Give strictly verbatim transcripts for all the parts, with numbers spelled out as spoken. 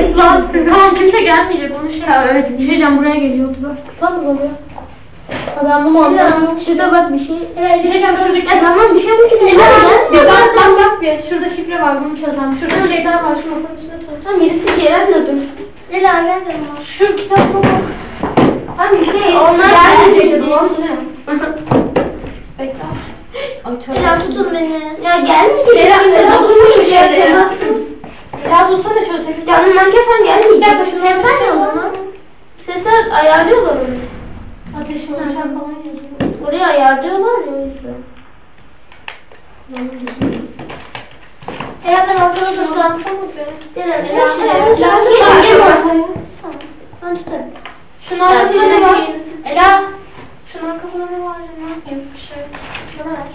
Lan tamam kimse gelmeyecek onu şey. Ya evet bir şeyden buraya geliyordu bak. Tam oluyor. Adam bunu anlamıyor. Şurada bak bir şey. Evet bir şeyden böyle gel tamam bir şey mi ki? Ya bak bak bak bir şurada şifre var bunu çözen. Şurada bir şeyler var şu masanın üstüne çözen. Tamam birisi Ceren dur. Ela nerede var? Şu kitap bak. Tam bir şey. Onlar gelmeyecek. Bekle. Ela tutun beni. Ya gelmeyecek. Ceren Ela tutun tutun şuraya. Ya tutsana şöyle sekiz. Canım manken gelmeyecek. Ya şunu yapsana ya o zaman. Sesler ayarlıyorlar onu. Ateşin uçan falan yazıyor. Oraya ayarlıyorlar ya o yüzden. Ela ben ortada dursam mı be? Ceren, Ela, Ela, Ela, Ela, Tamam işte. Şunun arkasında ne var? Ela, şunun arkasında ne var? Ne yapayım? Bir şey. Şuna ver.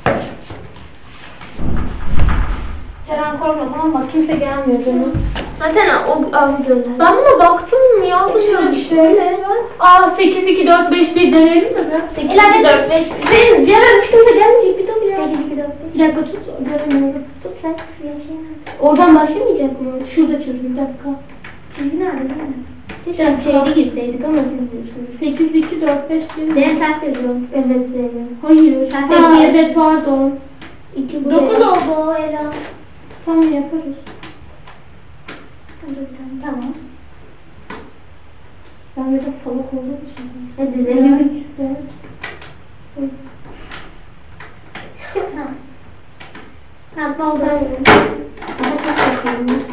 Ceren korkma tamam bak kimse gelmiyor canım. Zaten o abi gözler. Ben buna baktım mı ya? Bu şöyle şöyle. Aa sekiz iki dört beş diye deneyelim mi be? sekiz iki dört beş. Senin Ceren hiç kimse gelmeyecek bir tabii ya. sekiz iki dört beş. Bir dakika tut. Göremiyorum. Tut sen. Oradan başlamayacak mı? Şurada çöz bir dakika. Çizgi nerede değil mi? Sen şeyde girseydik ama bilmiyorsunuz. sekiz iki dört beş diyor. Ben sen seviyorum. Evet seviyorum. Hayır. Sen seviyorum. Evet pardon. dokuz oldu o Ela. Tamam yaparız. Hadi tamam. Tamam. Ben biraz salak olduğum için. Hadi denemek isterim. Tamam. Tamam oldu. Daha çok yapıyorum.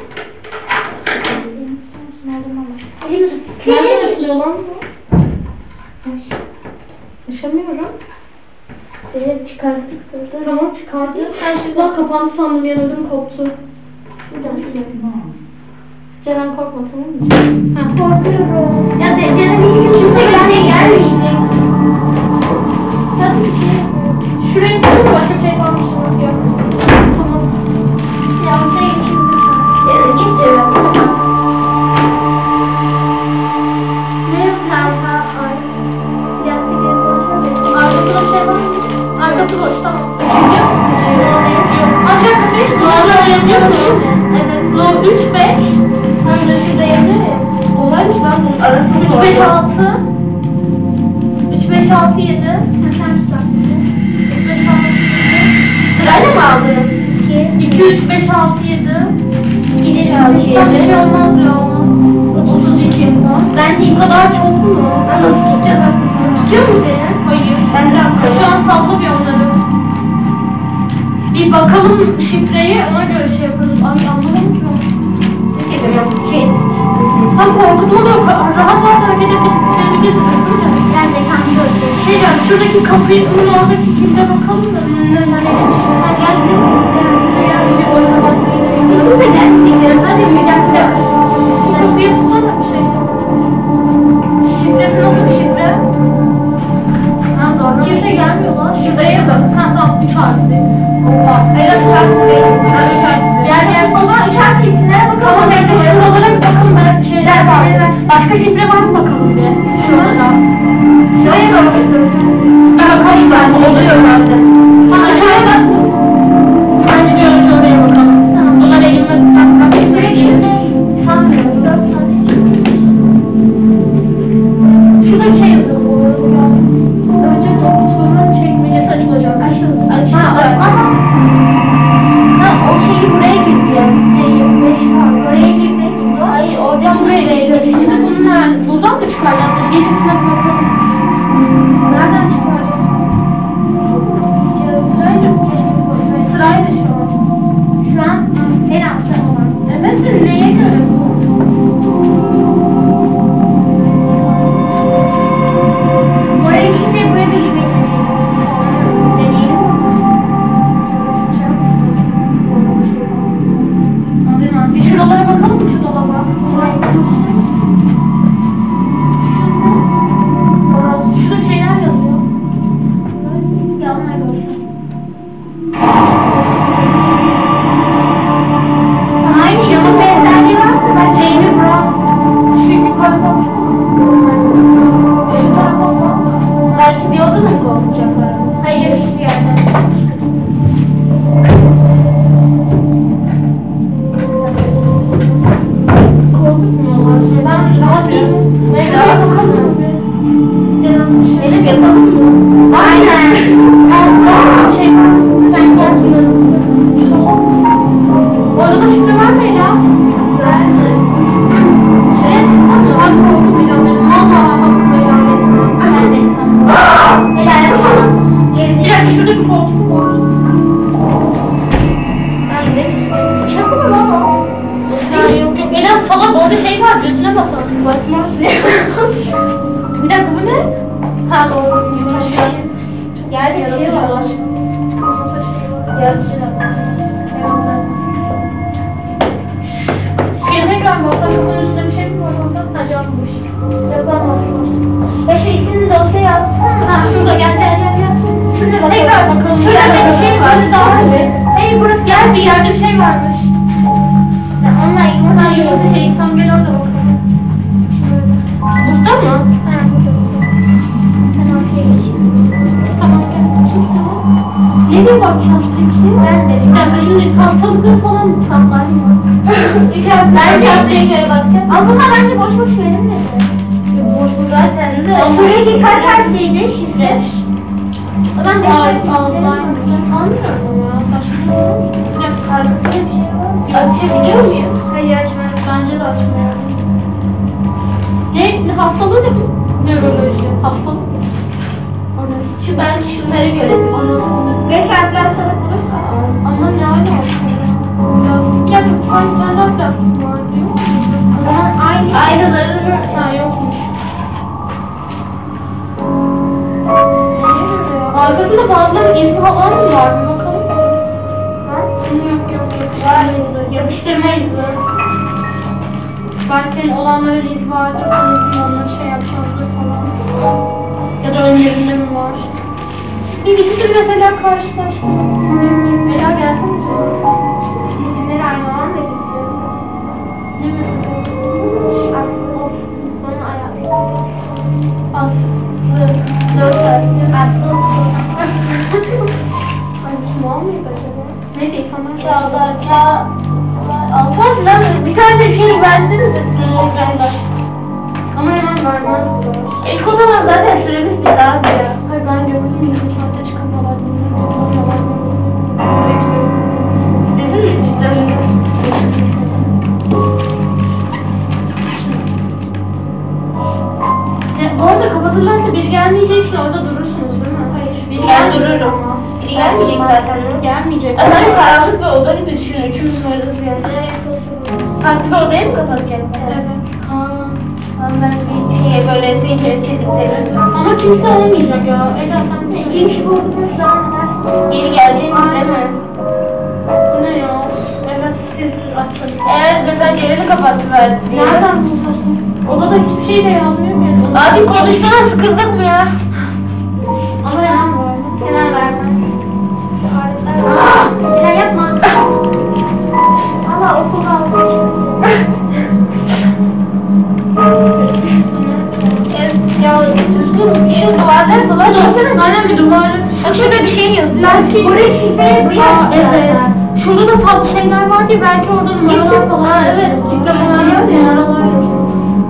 Nerede yapılıyor lan bu? Yaşamıyorum. Evet çıkarttık burada. Tamam çıkardık. Her şey daha kapandı sandım yanıldım koptu. Bir dakika. Ceren korkma tamam mı? Ha korkuyorum. Ya de Ceren iyi ki kimse gelmeye gelmeyecek. Ya bir şey. Şuraya koyun başka bir şey kalmış mı? Yok. Tamam. Ya bir şey geçin lütfen. Ceren git Ceren. Ne kanka? Ay. Geldi geri konuşalım. Arkasında bir şey var mı? Arkası boş tamam. Ancak beş numara yazıyor mu? Evet. Bu üç beş. Hem de şurada yazıyor ya. Olaymış ben bunun arasında üç beş altı. üç beş altı yedi. Sen tutar. üç beş altı yedi. Sırayla mı aldın? iki üç beş altı yedi. iki üç altı yedi. Bir şey olmaz ya ona. otuz iki. Bence bu kadar çok mu? Ben nasıl tutacağız aslında? Tutuyor mu beni? Hayır. Ben de şu an sallamıyor onları. Bir bakalım şifreyi ona göre şey yaparız. Ay anlamadım ki o. Ne geliyor? Şey. Tam korkutma da rahat rahat hareket edip yani kendi böyle. Şey yani şuradaki kapıyı oradaki kimde bakalım da. Ha gelsin. Yani bir oyuna bakmayın. Bizim de gelsin. Hadi bir dakika. Kapıyı tutsana bir şey. Şifresi nasıl bir şifre? Ha doğru. Kimse gelmiyor lan. Şuraya bak. Ha tamam üç harfli. Oha. Evet üç harfli. Yani üç harfli. Yani baba üç harflisine bakalım. Şurada olarak bir takım böyle şeyler var. Başka şifre var mı bakalım bir. Şurada da. Şuraya bak. Ben bakalım ben. Oluyor bende. Ha aşağıya bak. Bence bir önce oraya bakalım. Tamam. Bunlar elimle tutmak. Şuraya gelin. Sanmıyorum. Dört tane. Şurada bir şey yazıyor. Önce doktorun çekmecesi açılacak. Açıldı. Açıldı. Aha. Ha o şeyi buraya girdi ya. Neyi? Beş var. Buraya girdi. Hayır oradan buraya girdi. Şimdi bunun nerede? Buradan mı çıkaracağız? Birincisine Orada şey var, gözüne basalım. Bakmaz ne? Bir dakika bu ne? Ha doğru. Gel bir şey var. Gel bir şey var. Tekrar bakalım, üstünde bir şey mi var orada? Acayipmiş. Yapamam. Ya şu ikisini dosya yapsana. Ha şurada gel gel gel gel. Şurada bakalım. Tekrar bakalım. Şurada bir şey var. Daha mı? Hey burası gel, bir yerde bir şey varmış. Ya onlar onlar yolda şey tam gel orada bakalım. Burada mı? Ha burada. Tamam şey geçeyim. Tamam gel. Nereye bakacağız peki? Ben de. Bir dakika şimdi hastalıkları falan mı tatlar mı? Ben yaptığı göre bakacağım. Ama bunlar bence boş boş verim de. Boş boş zaten de. Buradaki kaç harfliydi şimdi? Ben de Allah'ım. Anlıyorum ya. Başka bir şey var mı? Açabiliyor muyum? Hayır açmıyorum. Bence de açmıyorum. Ne? Hastalığı ne bu? Nöroloji. Hastalık. Şu ben şunları görelim. Beş harfler sana bulursa. Ama ne öyle olsun? Ya bu farklardan da var diyor. Aynı aynıları ha yokmuş. Arkasında bazıları gizli falan mı var? Bir bakalım. Ha? Yok yok yok. Var mıydı? Yapıştırmayız. Belki olanların izi vardır. Onları şey yapacağızdır falan. Ya da önlerinde mi var? Bir ikisi mesela karşılaştırma. Bela gelsene. İsimleri aynı olan da istiyorum. Ne mi? Aslı of. Bana ayarlayalım. Aslı. Dört harfli. Aslı of. Ay kim almıyor acaba? Ne diyeyim sana? Kağıda kağıt. Altan lan bir tane şey verdiniz mi? Ama hemen vermez. İlk o zaman zaten süremiz bir daha ya. Hayır ben gördüm yirmi saatte çıkan falan. Dedin mi cidden? Bu arada kapatırlarsa biri gelmeyecekse orada durursunuz değil mi? Hayır. Biri ben dururum. Biri gelmeyecek zaten. Gelmeyecek. Zaten karanlık bir oda gibi düşünün. Üçümüz varız yani. Farklı bir odaya mı kapatacağız? Evet. Ben bir şeye böyle zinciri çizip seviyorum. Ama kimse olmayacak ya. Eda sen de iki kişi buldunuz şu an. Geri geleceğiniz değil mi? Bu ne ya? Evet siz açtınız. Evet mesela yerini kapattılar. Nereden bulsarsın? Odada hiçbir şey de yazmıyor ki. Abi konuşsana sıkıldık mı ya? Ama hemen var. Hemen vermem. Aaa! Sen yapma. Allah okul almış. Ya düzgün şu duvarlar falan olsana. Aynen bir duvar. Bak şurada bir şey yazıyor. Belki buraya şifre buraya. Evet. Şurada da farklı şeyler var diye belki orada numaralar falan. Ha evet. Şifre falan yazıyor ya. Numaralar yazıyor.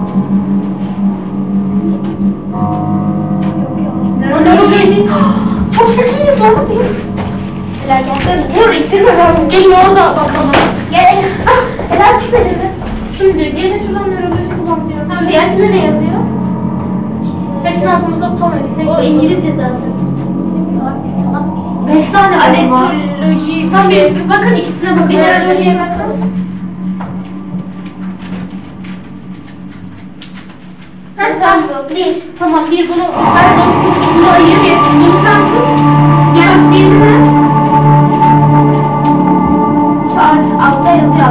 Çok sesli sorun değil. Helal gelsene. Vur ittirme ben. Gelin orada bakalım. Gel. Helal çıkıyor. Şimdi gelin şuradan nöroloji kullanmıyor. Tamam diğersinde ne yazıyor? Seçin altımızda tutamıyoruz. O İngilizce zaten. Beş tane aletoloji. Tabii bakın ikisine bakın. Bir nörolojiye bakın. Ha tamam. Bir. Tamam bir bunu. Pardon. Bunu ayırıyor. Bunu sen tut. Gel bir de. Şu altta yazıyor.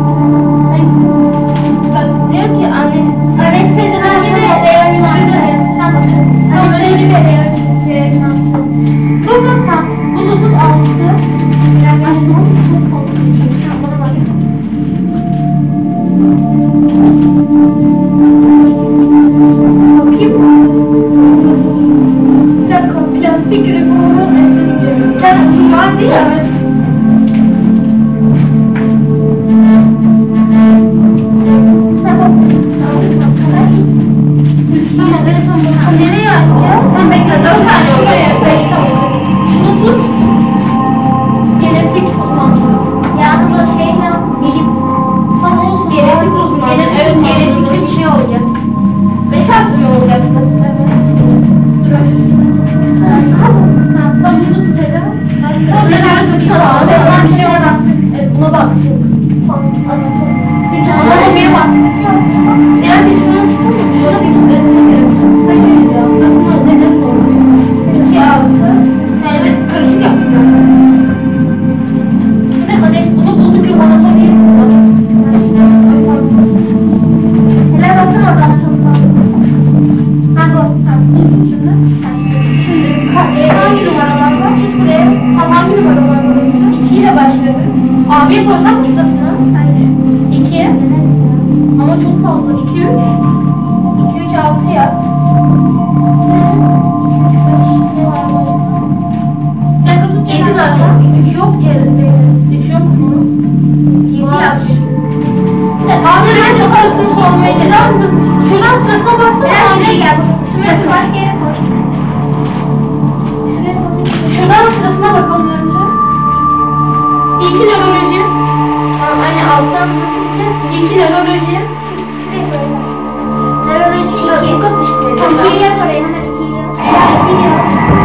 Bak diyor ki anne. Anestezi anne de reanimasyon. Sen bakın. Tamam öyle bir reanimasyon. Bu da tam. Bunu tut altı. Yaklaşma. Sen bana bak. Bakayım mı? Bir dakika. Plastik reformu. Sen var değil mi? altı oldu. iki üç. iki üç altı yap. yedi zaten. üç yok yerinde. üç yok mu? yedi yap. Abi ben çok hızlı sormaya gidelim. Şuradan sırasına baksana. Şuraya gel. Şuraya başka yere koy. Şuradan sırasına bakalım önce. İki nöroloji. Hani alttan iki nöroloji. Nöroloji iki. Tamam. İki yap oraya. Hemen iki yap. İki yap.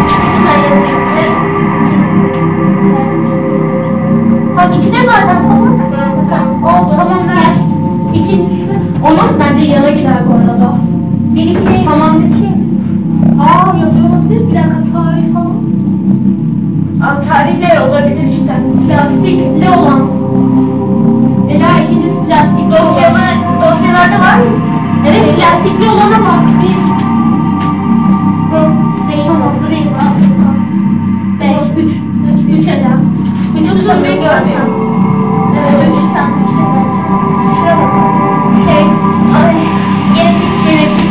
Bak ikide zaten tamam. Oldu. Tamam ver. İkincisi. Onun bence yana gider bu arada. Bir iki değil. Tamam iki. Aa yazıyor olabilir. Bir dakika tarih falan. Aa tarihler olabilir işte. Plastikli olan. Ela ikincisi plastik. Dosyalar, dosyalarda var mı? Evet plastikli olana bak. Bir. Beş olmadı değil. Beş. Üç. Üç. Üç eder. Vücut sormayı görmüyor. Evet. Üç tane. Şuraya bak. Şey. Ay. Genetik. Genetik.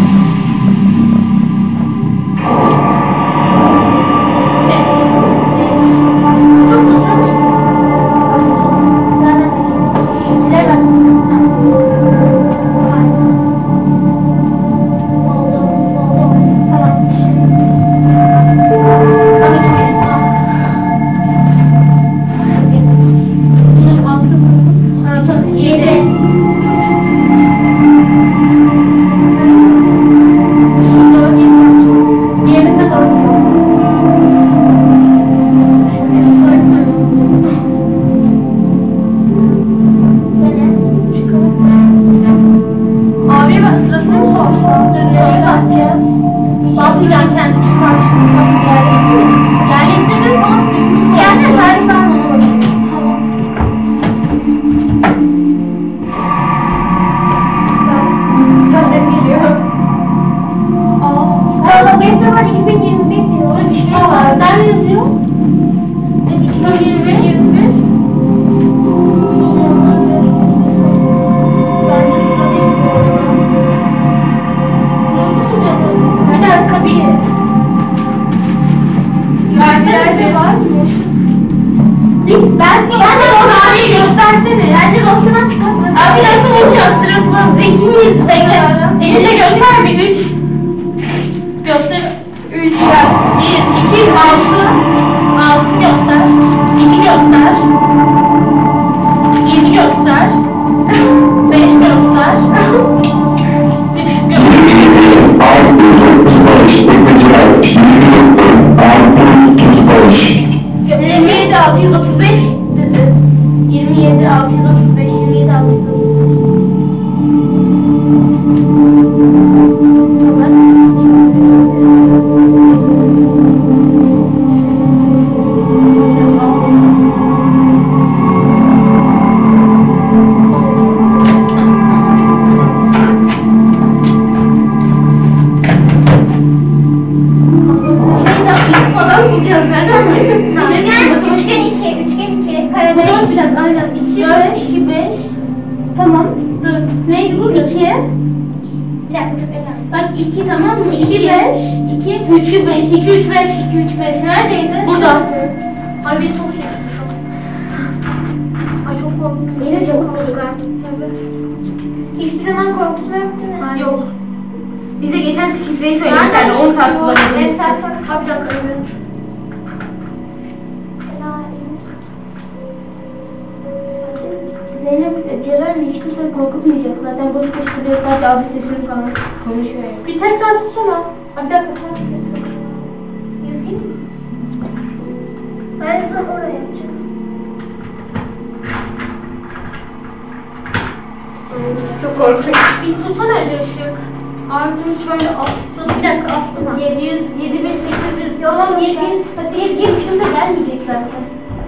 Çok korkunç. Bir tutsana öyle ışık. Ardın şöyle astım. Bir dakika astım. yedi yüz, yedi bin sekiz yüz. Yalan yedi yüz. Hadi yedi yüz şimdi gelmeyecek zaten.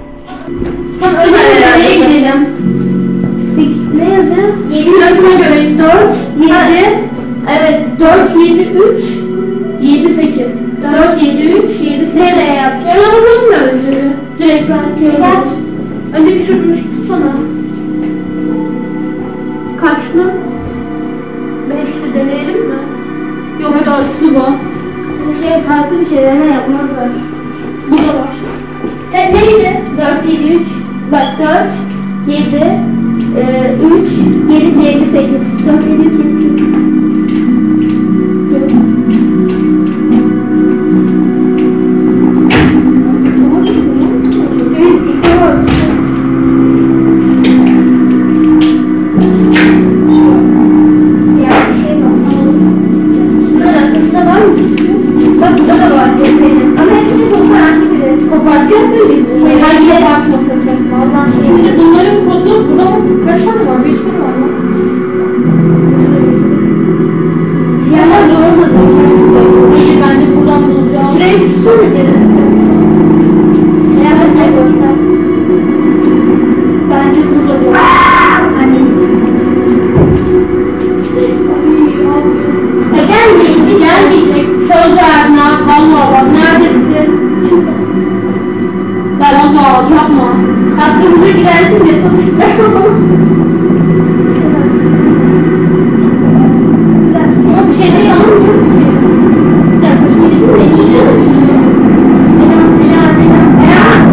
Tam öyle gidelim. Ne yazıyor? yedi yüz'e göre dört, yedi. Evet dört, yedi, üç, yedi, sekiz. dört, yedi, üç, yedi, sekiz. Nereye yapacağız? Ona bakalım mı önce? Direkt ben köyden. Önce bir şunu tutsana. Kaçlı? dörtlü bu. Şey farklı bir şeyler yapmazlar. Bu da var. Sen neydi? Dört, yedi, üç. Bak dört, yedi, e, üç, yedi, yedi, sekiz. Dört, yedi, sekiz. Bunların kodu burada kaç tane var? Bir tane var mı? Yalan olmadı. İyi, ben de buradan bulacağım. Şurayı tutsana geri. Evet, evet. Bence burada bu. Hani. Ya gelmeyecek, gelmeyecek. Söz verdin ha, valla bak, neredesin? Ben onu yapma. Aklımıza girersin diye sonuçta. Ama bir şeyde yalan mı? Bir dakika, şimdi de iyi canım. Selam, selam, selam, selam.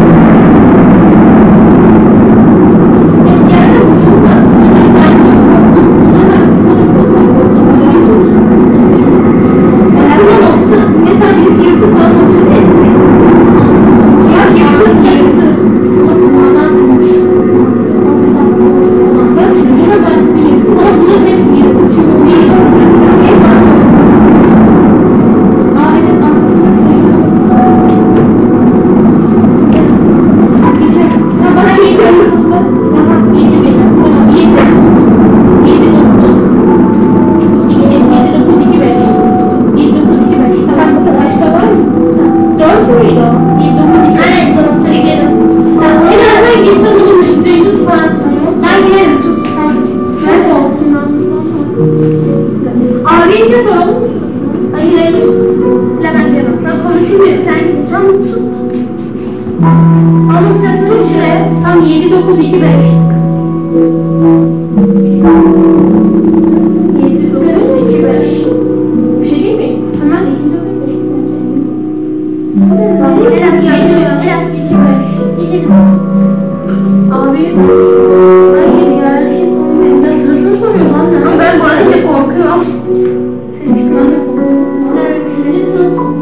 yedi dokuz iki beş. yedi dokuz iki beş. Bir şey değil mi? Hemen yedi dokuz iki beş. Abi, hayır ya, ben nasıl soruyorum lan? Ama ben bu arada korkuyorum. Sen çıkmanı korkuyorum.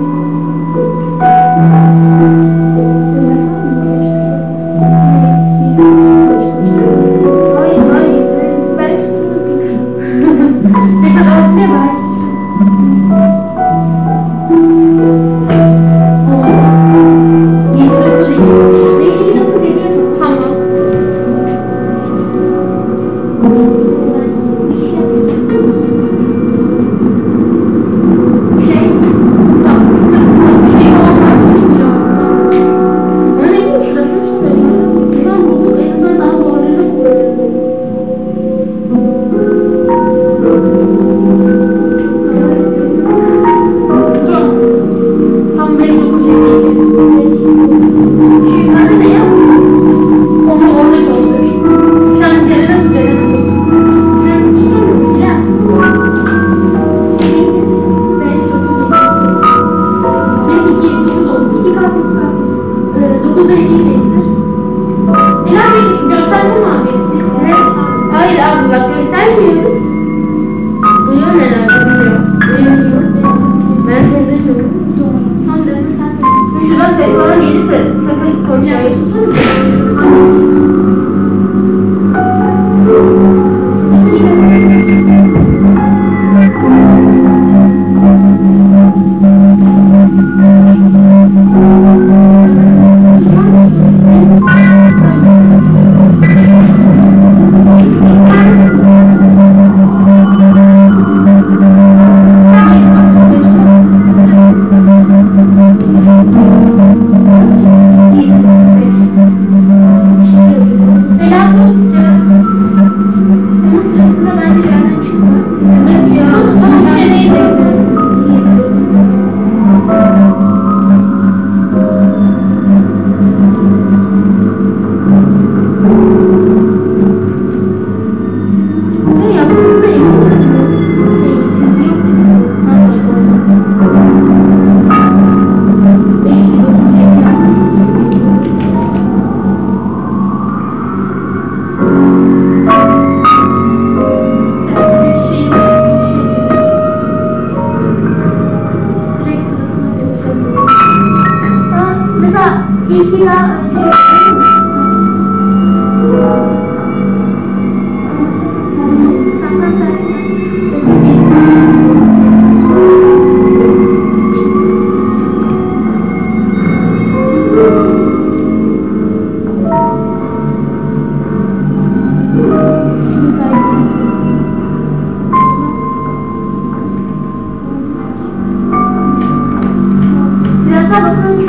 Biraz daha bakalım.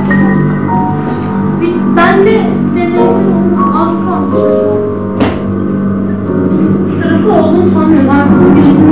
Ben de denedim. Az kalmış. Sırası olduğunu sanmıyorum. Artık bir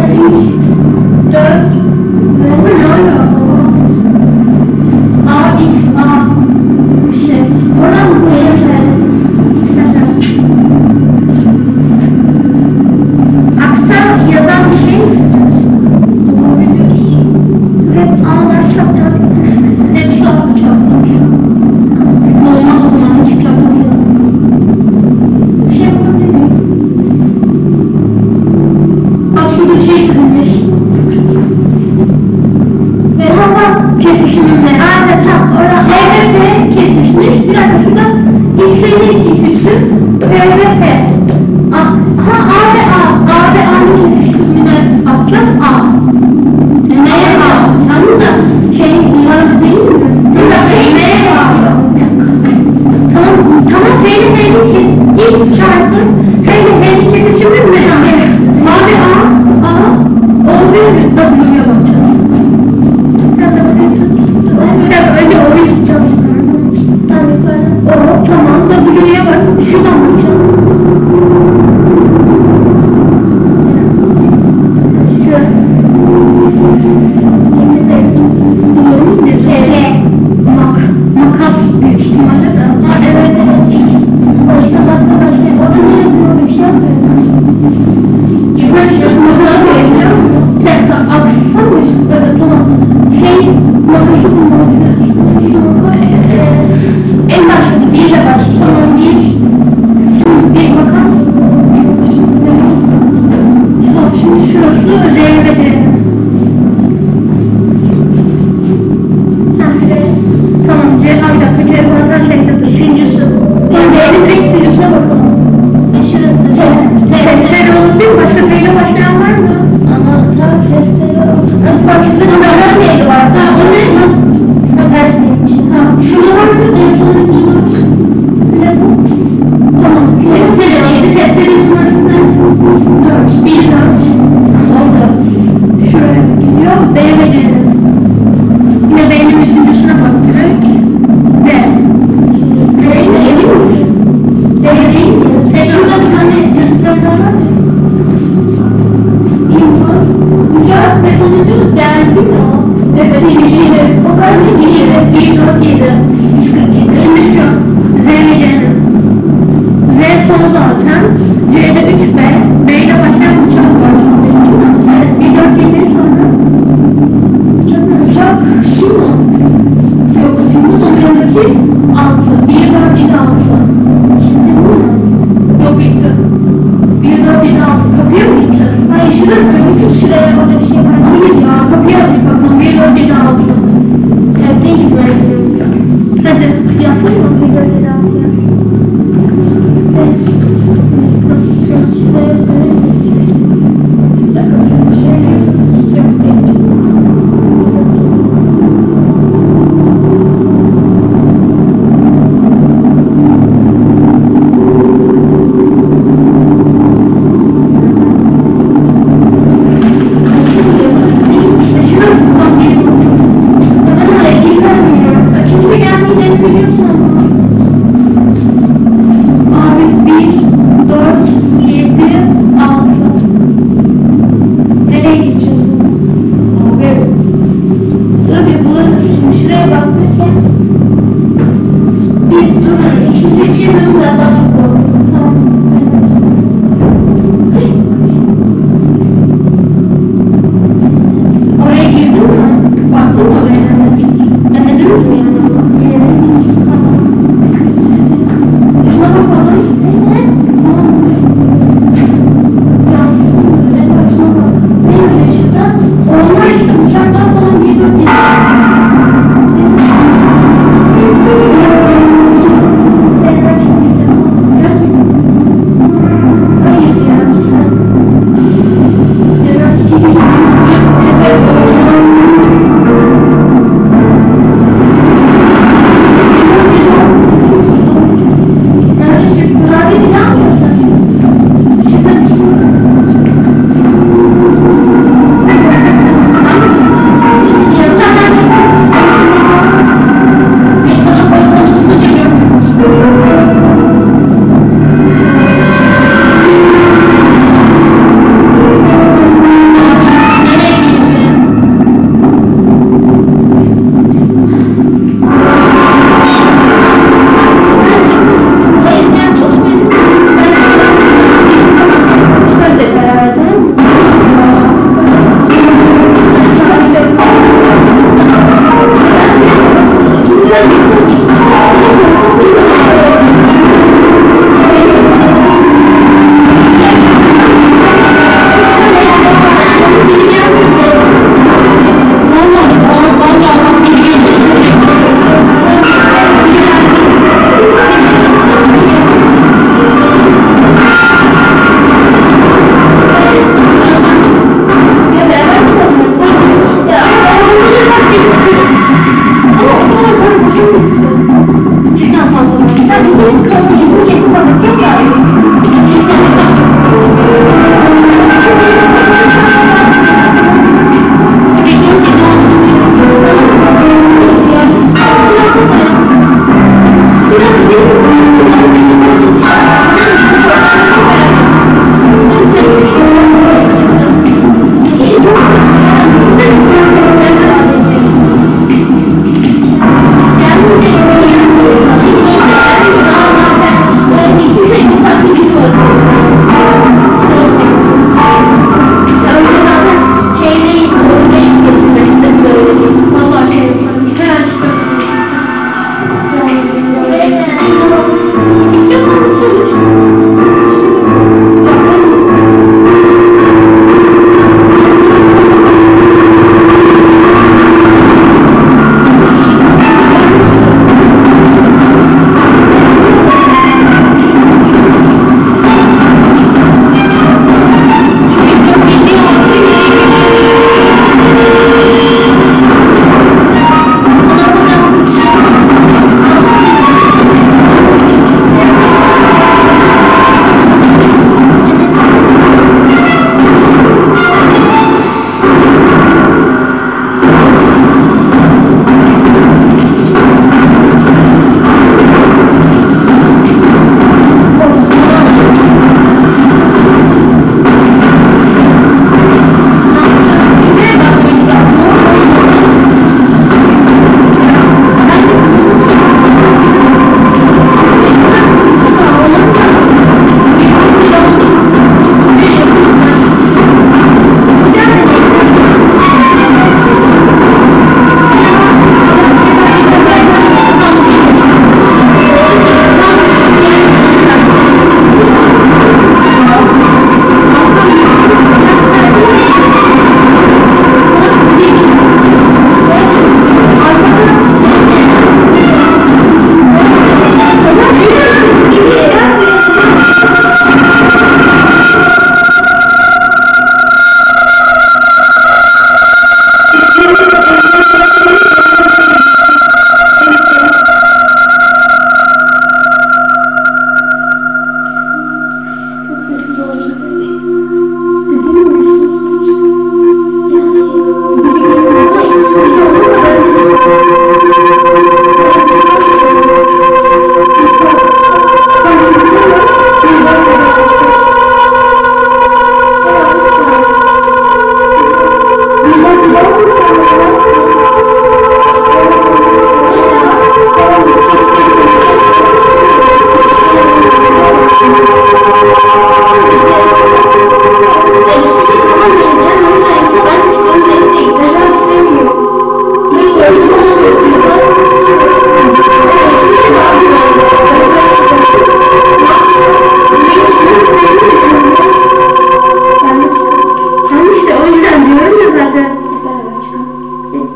dört, ne oluyor? A, X, A, bir şey. Oradan mı koyayım? Aksan yazan bir şey mi? Hep A'lar çok çok. Hep çok çok. Olmaz o zaman hiç çok çok. Bir şey yapabilir miyim? Bak şurada bir şey kırmış. Ve hava kesişiminde. Aa da tam orada evet ve kesişmiş. Bir dakika şurada X'e ikisi. Ve evet ve. Ha A ve A. A ve A'nın kesişimine bakacağız. A. Neye A? Tamam da şey numarası değil mi? Burada şey neye bağlı? Tamam, tamam F'yle F'nin ki ilk çarpı F'yle F'nin kesişimi mi? Evet. A ve A, A olduğu gibi W'ye bakacağız. Bir dakika önce O'yu tutacağız. O tamam W'ye bak. Şuradan bakacağız. Makas büyük ihtimalle de. Ha evet evet. Başka başka başka. O da ne yapıyor? Bir şey yapıyor. Şöyle şey makası koyuyor. Bir dakika aksana mı? Evet tamam. Şey makası bulmalı. En başta bir ile başlıyor. Tamam bir. Şimdi bir makas. Tamam şimdi şurası R'ye. Tamam, cevap bir dakika, telefondan şey yapıyor, üçüncüsü. Yani D'nin direkt üçüncüsüne bakalım. Şurası, testleri olsun değil mi? Başka D'yle başlayan var mı? Ama tabii testleri olsun. Nasıl başlasın? Numaralar neydi var? Ha, o ne? Ha, ters neymiş? Ha, şurada var mı? Telefonun numarası. Ne bu? Tamam, testleri neydi? Testlerin numarası dört, bir dört. Oldu. Şöyle gidiyor, D'ye gidelim. Yine D'nin üçüncüsüne baktık. D. D'yi de emin misin? D değil mi? E şurada bir tane yazılardan var mı? İnfo. Ya ve sonucu geldi mi o? Evet, ilgili. O kadar ilgili. bir dört yedi. üç kırk yedi. Şimdi şu. Z ve C'nin. Z son zaten. C'de üç B. B ile başlayan uçak var. Evet, bir dört yedi sonra. Uçak şu mu? Yok, şimdi sonraki altı. bir dört yedi altı. Şimdi bu mu? Yok, bitti. bir dört yedi altı. Kapıya mı gideceğiz? Hayır, şurada koyduk. Şuraya orada bir şey var. Hayır ya, kapıya açık bakalım. bir dört yedi altı. Evet, değil mi? Hadi, yapayım mı? bir dört yedi altı ya. Evet. Şuraya koyalım. Bir dakika, şöyle. Yok, değil.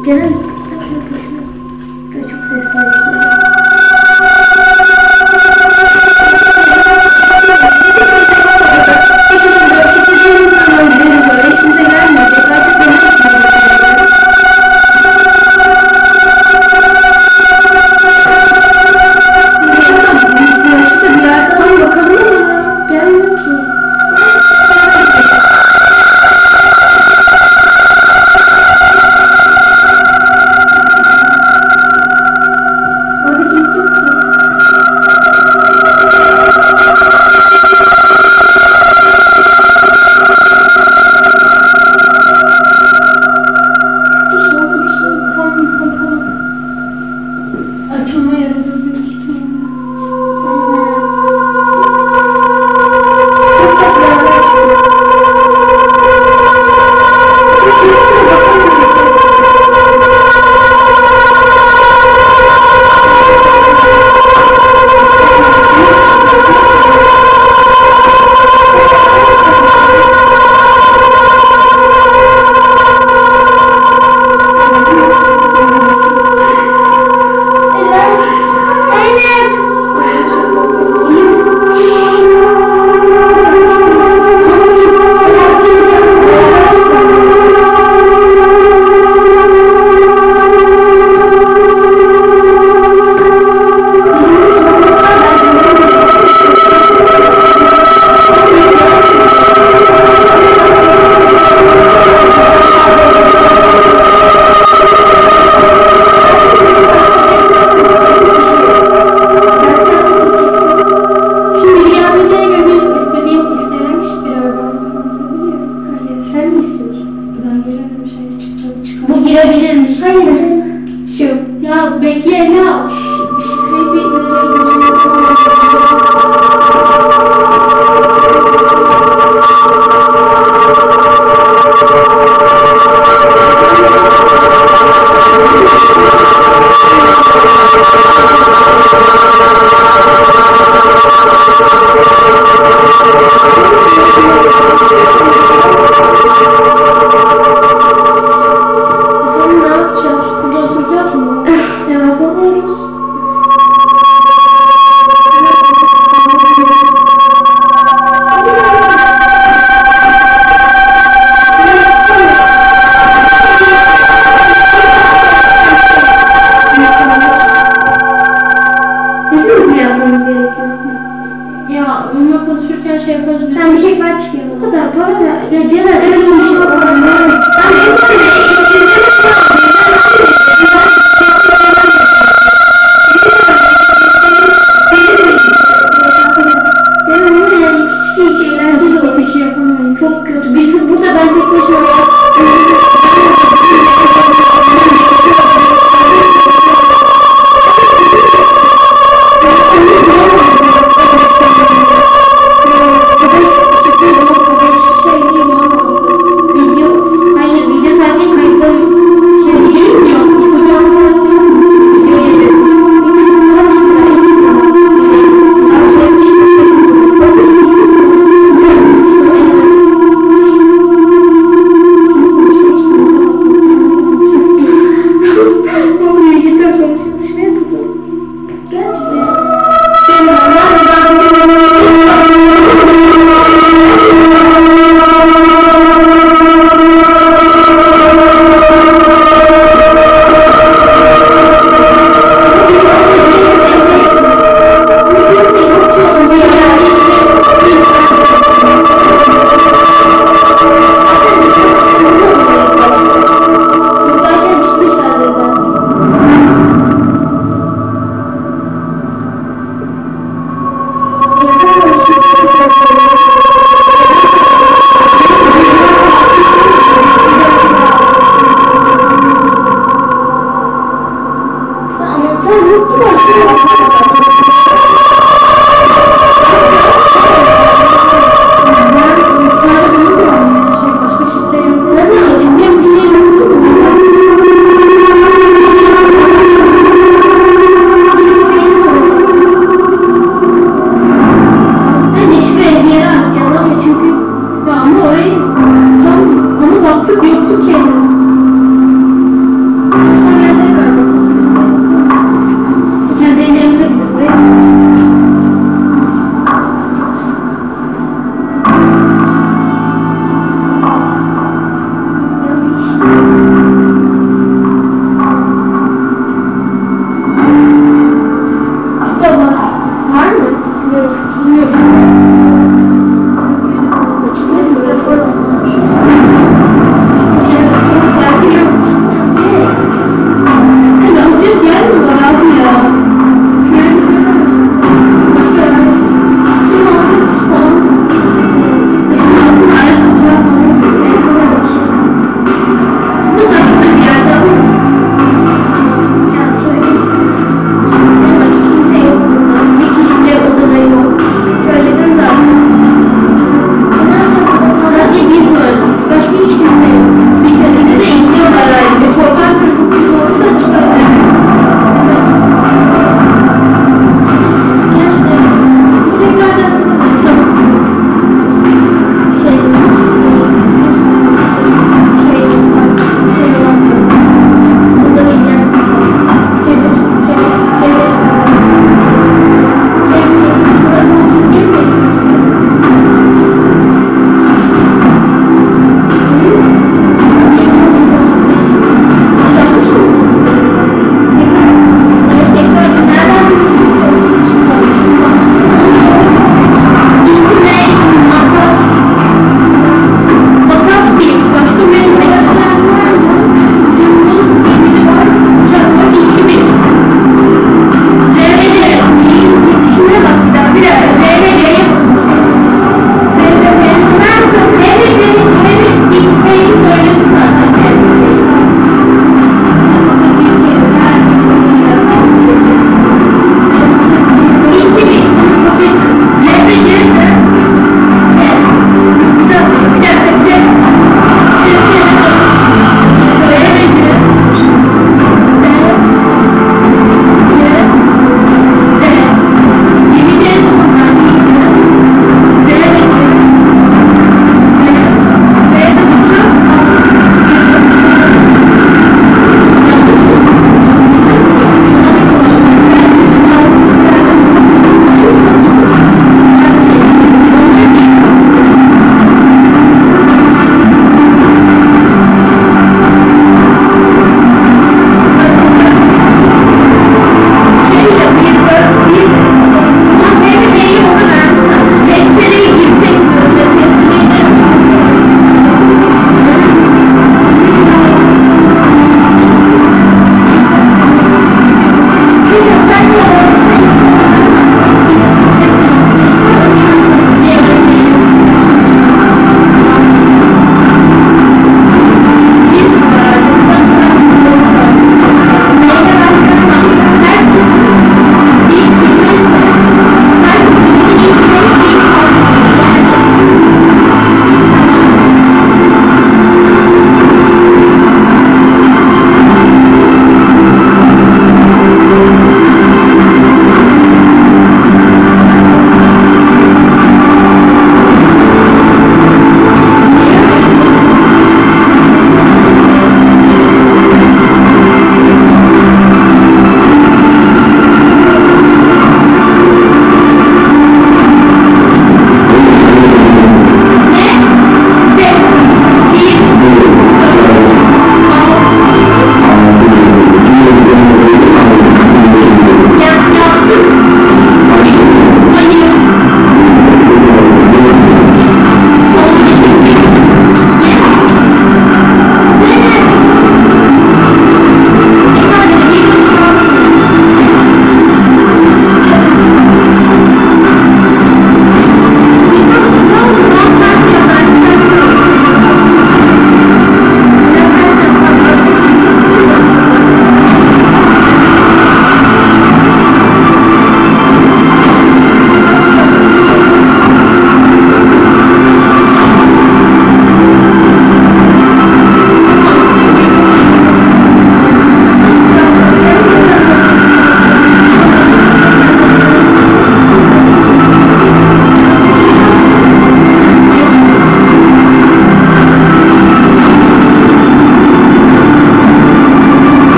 Genel çok sesli. Açılma yaradı büyük ihtimalle. Bu girebilirmiş. Hayır. Şu. Ya bekle ya. Ya onunla konuşurken şey yapalım. Sen bir şey var çıkıyor. O kadar.